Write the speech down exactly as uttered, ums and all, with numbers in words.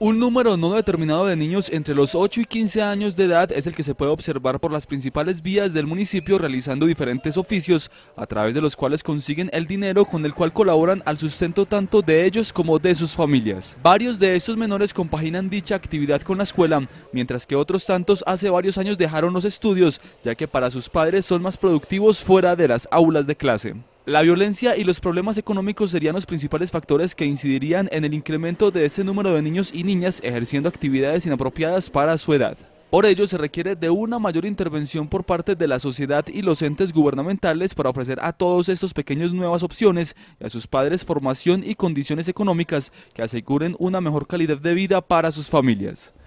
Un número no determinado de niños entre los ocho y quince años de edad es el que se puede observar por las principales vías del municipio realizando diferentes oficios, a través de los cuales consiguen el dinero con el cual colaboran al sustento tanto de ellos como de sus familias. Varios de estos menores compaginan dicha actividad con la escuela, mientras que otros tantos hace varios años dejaron los estudios, ya que para sus padres son más productivos fuera de las aulas de clase. La violencia y los problemas económicos serían los principales factores que incidirían en el incremento de este número de niños y niñas ejerciendo actividades inapropiadas para su edad. Por ello se requiere de una mayor intervención por parte de la sociedad y los entes gubernamentales para ofrecer a todos estos pequeños nuevas opciones y a sus padres formación y condiciones económicas que aseguren una mejor calidad de vida para sus familias.